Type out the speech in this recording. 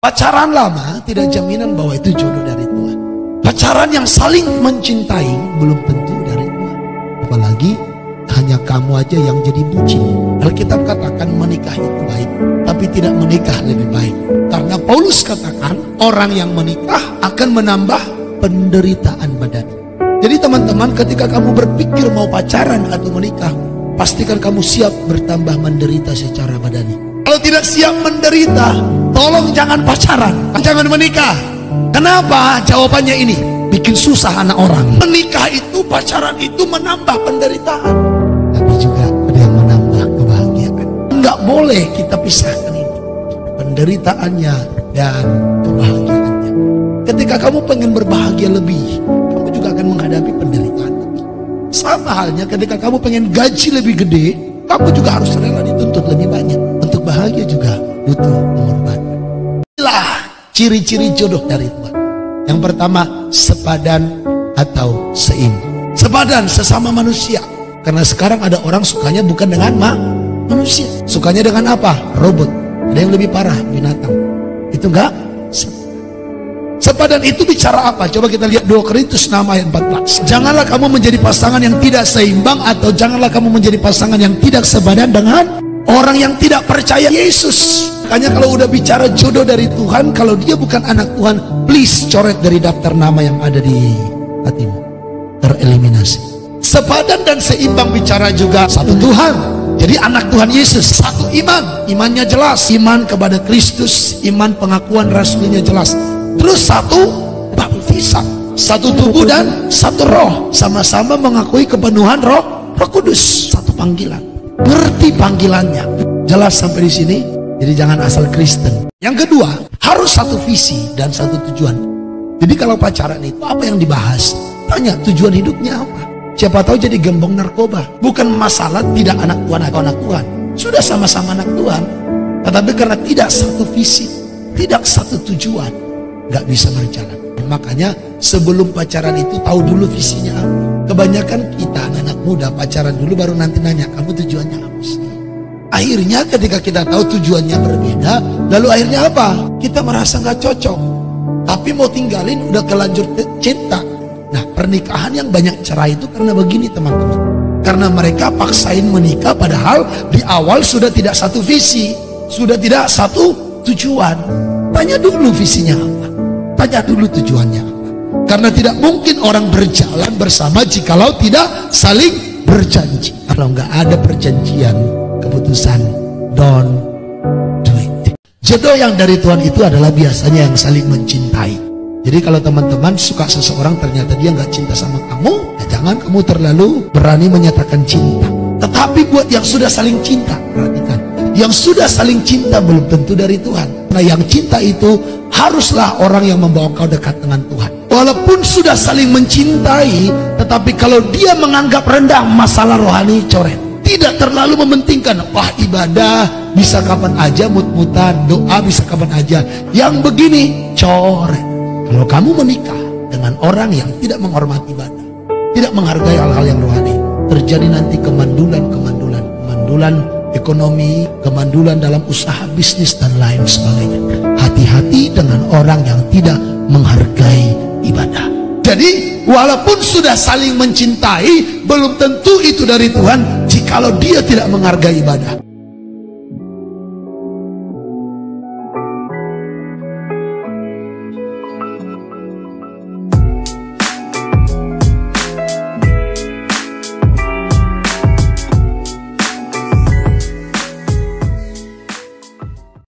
Pacaran lama tidak jaminan bahwa itu jodoh dari Tuhan. Pacaran yang saling mencintai belum tentu dari Tuhan. Apalagi hanya kamu aja yang jadi bucin. Alkitab katakan menikah itu baik, tapi tidak menikah lebih baik. Karena Paulus katakan orang yang menikah akan menambah penderitaan badan. Jadi teman-teman, ketika kamu berpikir mau pacaran atau menikah, pastikan kamu siap bertambah menderita secara badani. Kalau tidak siap menderita, tolong jangan pacaran, jangan menikah. Kenapa? Jawabannya ini, bikin susah anak orang. Menikah itu, pacaran itu menambah penderitaan, tapi juga ada yang menambah kebahagiaan. Enggak boleh kita pisahkan ini, penderitaannya dan kebahagiaannya. Ketika kamu pengen berbahagia lebih, kamu juga akan menghadapi penderitaan lebih. Sama halnya ketika kamu pengen gaji lebih gede, kamu juga harus rela dituntut lebih banyak. Untuk bahagia juga butuh pengorbanan. Inilah ciri-ciri jodoh dari Tuhan. Yang pertama, sepadan atau seimbang. Sepadan sesama manusia. Karena sekarang ada orang sukanya bukan dengan manusia, sukanya dengan apa? Robot. Ada yang lebih parah, binatang. Itu enggak sepadan. Itu bicara apa? Coba kita lihat 2 Korintus 6 ayat 14. Janganlah kamu menjadi pasangan yang tidak seimbang, atau janganlah kamu menjadi pasangan yang tidak sepadan dengan orang yang tidak percaya Yesus. Makanya kalau udah bicara jodoh dari Tuhan, kalau dia bukan anak Tuhan, please coret dari daftar nama yang ada di hatimu, tereliminasi. Sepadan dan seimbang bicara juga satu Tuhan. Jadi anak Tuhan Yesus, satu iman, imannya jelas, iman kepada Kristus, iman pengakuan rasulnya jelas. Terus satu baptisan, satu tubuh dan satu roh, sama-sama mengakui kepenuhan roh Kudus, satu panggilan. Ngerti panggilannya, jelas sampai di sini. Jadi jangan asal Kristen. Yang kedua, harus satu visi dan satu tujuan. Jadi kalau pacaran itu apa yang dibahas? Tanya tujuan hidupnya apa. Siapa tahu jadi gembong narkoba. Bukan masalah tidak anak Tuhan atau anak Tuhan, sudah sama-sama anak Tuhan, tetapi karena tidak satu visi, tidak satu tujuan, nggak bisa berjalan. Makanya sebelum pacaran itu tahu dulu visinya apa. Kebanyakan kita anak muda pacaran dulu baru nanti nanya, kamu tujuannya apa sih? Akhirnya ketika kita tahu tujuannya berbeda, lalu akhirnya apa? Kita merasa nggak cocok, tapi mau tinggalin udah kelanjur cinta. Nah, pernikahan yang banyak cerai itu karena begini teman-teman. Karena mereka paksain menikah padahal di awal sudah tidak satu visi, sudah tidak satu tujuan. Tanya dulu visinya apa, tanya dulu tujuannya apa. Karena tidak mungkin orang berjalan bersama jikalau tidak saling berjanji. Kalau nggak ada perjanjian, keputusan don't do it. Jodoh yang dari Tuhan itu adalah biasanya yang saling mencintai. Jadi kalau teman-teman suka seseorang ternyata dia nggak cinta sama kamu, ya jangan kamu terlalu berani menyatakan cinta. Tetapi buat yang sudah saling cinta, perhatikan, yang sudah saling cinta belum tentu dari Tuhan. Nah, yang cinta itu haruslah orang yang membawa kau dekat dengan Tuhan. Walaupun sudah saling mencintai, tetapi kalau dia menganggap rendah masalah rohani, coret. Tidak terlalu mementingkan, wah ibadah bisa kapan aja, mut-mutan, doa bisa kapan aja. Yang begini, coret. Kalau kamu menikah dengan orang yang tidak menghormati ibadah, tidak menghargai hal-hal yang rohani, terjadi nanti kemandulan ekonomi, kemandulan dalam usaha bisnis dan lain sebagainya. Hati-hati dengan orang yang tidak menghargai ibadah. Jadi walaupun sudah saling mencintai, belum tentu itu dari Tuhan jikalau dia tidak menghargai ibadah.